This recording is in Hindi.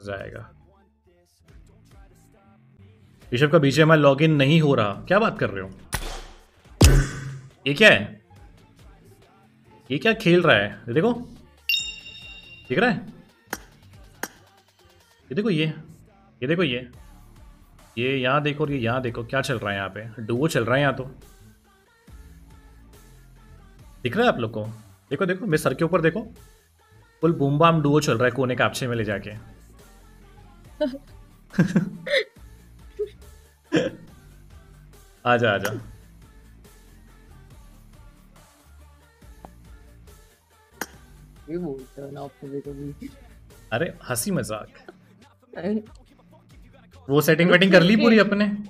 जाएगा। ऋषभ का BGMI लॉगिन नहीं हो रहा, क्या बात कर रहे हो? ये क्या है? ये क्या खेल रहा है? ये देखो, दिख रहा है? ये देखो, ये देखो, ये यहाँ देखो और ये यहाँ देखो, क्या चल रहा है यहाँ पे? डुओ चल रहा है यहाँ तो। दिख रहा है आप लोग को? देखो देखो, मेरे सर के ऊपर देखो, फुल बूम बाम डुओ चल रहा है कोने कापछे में ले जाके। आजा आजा। ये बोलते हो ना आप कभी कभी। अरे हंसी मजाक। वो सेटिंग वेटिंग कर ली पूरी अपने?